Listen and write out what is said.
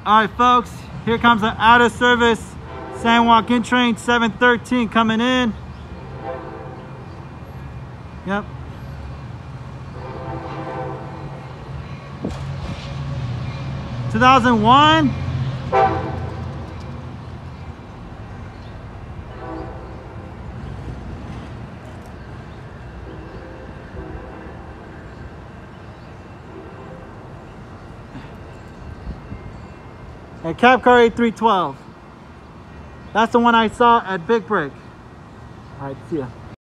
All right, folks, here comes an out of service San Joaquin train 713 coming in. Yep. (2001) and Cabcar 8312. That's the one I saw at Big Break. All right, see ya.